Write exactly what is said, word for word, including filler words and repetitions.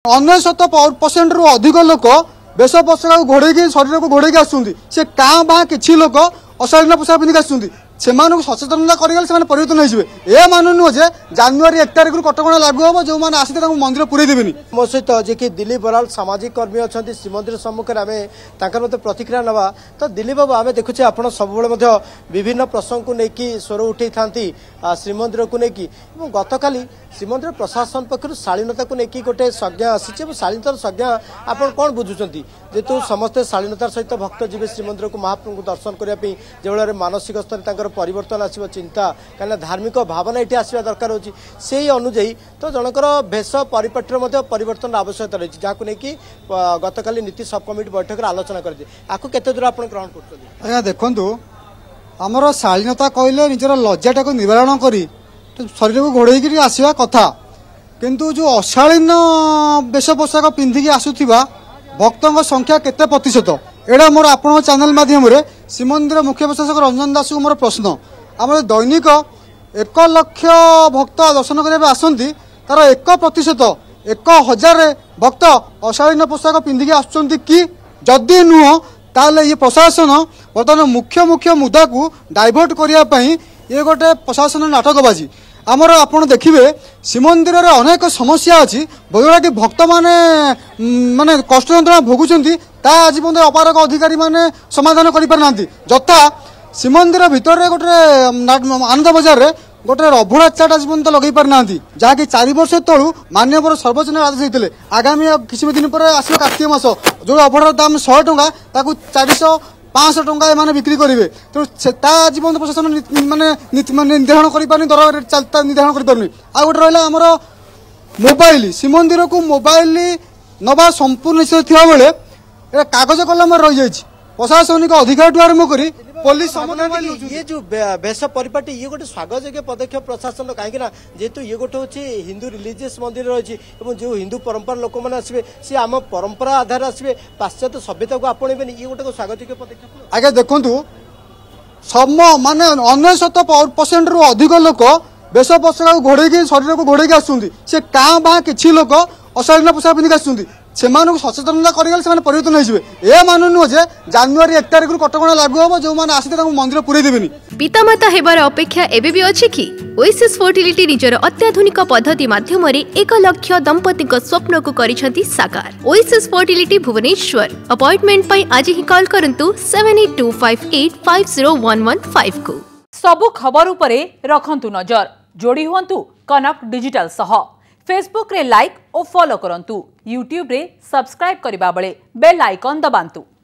अनेशत percent रु अधिक लोक बेश पोशाक घोड़े शरीर को घोड़े आसुँच से क्या बा कि लोक अशालीन पोशाक पिंधिक आसुँच से सचेतनता करगले से परिवर्तन हो ए मान नुह जे जनवरी एक तारिख कटका लागू हम जो मैंने आसते मंदिर पूरे देवेनि मो सहित जी कि दिलीप बराल सामाजिक कर्मी अच्छा श्रीमंदिर सम्मुखें आम तक प्रतिक्रिया नवा तो दिलीप बाबू आम देखुचे आप सब विभिन्न प्रसंग को लेकिन स्वर उठे था श्रीमंदिर को लेकिन गतकाली श्रीमंदिर प्रशासन पक्ष शालीनता को लेकिन गोटे संज्ञा आसी शालीनतार संज्ञा आप कौन बुझुंट जेहेतु समस्ते शालीनतार सहित भक्त जी श्रीमंदिर को महाप्रभु को दर्शन करने जो भाई मानसिक स्तर परिवर्तन आसो चिंता कहीं धार्मिक भावना ये आसवा दरकार होची से अनुजाई तो जनकर भेष परिपाटी परिवर्तन आवश्यकता रही जहाँ को लेकिन गतकाली नीति सब कमिटी बैठक में आलोचना कर केते दूर आप ग्रहण कर देखु आमर शालीनता कहले निजर लज्जाटा को निवारण कर शरीर को घोड़े आसवा कथा किंतु जो अशालीन वेश पोशाक पिंधिकी आसुवा भक्तों संख्या केते प्रतिशत एड़ा मोर आप चैनल माध्यम श्रीमंदिर मुख्य प्रशासक रंजन दास को मोर प्रश्न आम दैनिक एक लक्ष भक्त दर्शन करने आसती तार एक प्रतिशत एक हजार भक्त अशालीन पोशाक पिंधिकी आसुँच कि जदि नुह ताले ये प्रशासन बर्तमान मुख्य मुख्य मुद्दा को डाइवर्ट करने ये गोटे प्रशासन नाटकबाजी आमर आपड़ देखिए श्रीमंदिर में अनेक समस्या अच्छी जोड़ा कि भक्त मैंने माने कष्ट जंत्रणा भोगुंट आज पर्यटन अपारक अधिकारी मैंने समाधान करना जथा श्रीमंदिर भितर गोटे आनंद बजार में गोटे अभुड़ा चाट आज पर्यटन लगे पारिना जहाँकि चार वर्ष तलू माननीय सर्वोच्च आदेश होते आगामी किसी दिन पर आस कार्तिक मास जो अभुड़ार दाम शहे टका चार सौ पाँच टंका एम बिक्री करेंगे तो आज पर्यटन प्रशासन माने निर्धारण कर दर निर्धारण कर आ गए रहा आमर मोबाइल श्रीमंदिर को मोबाइल नवा संपूर्ण निषेध थी बेले कागज कलम रही जाइए प्रशासनिक अधिकार ठूँ आरम्भ कर पुलिस ये जो भेष परिपाटी ये गोटे स्वागत योग्य पदक्षेप प्रशासन कहीं जेहेतु ये गोटे हूँ हिंदू रिलीजियस मंदिर रही जो हिंदू परंपरा लोक मैंने आसवे सी आम परंपरा आधार आसवे पाश्चात्य सभ्यता को आपणे ये गोटे स्वागत योग्य पदक्षेप आगे देखु सम माने अनेशत परसेंट रु अधिक लोक बेश पोशाक घोड़े शरीर को घोड़े आसुँच से क्या बा कि लोक अशालीन पोशाक पिंधिक आसुँच से सचेतनता करगले से परिवर्तन हो ए मान नुह जे जनवरी एक तारिख कटका लागू हम जो मैंने आसते मंदिर पूरे देवेनि पितामाता हेबार अपेक्षा एबे भी अछि कि ओएसिस फर्टिलिटी निजर अत्याधुनिक पद्धति माध्यम एक लक्ष दंपति स्वप्न को करिसेंती साकार ओएसिस फर्टिलिटी भुवनेश्वर अपॉइंटमेंट पई आज ही कॉल करंतु seven eight two five eight five zero one one five को सबु खबर उपरे रखंतु नजर जोड़ी हुंतु कनक डिजिटल सह फेसबुक रे लाइक और फॉलो करंतु यूट्यूब रे सब्सक्राइब करिबा बेले बेल आइकन दबांतु।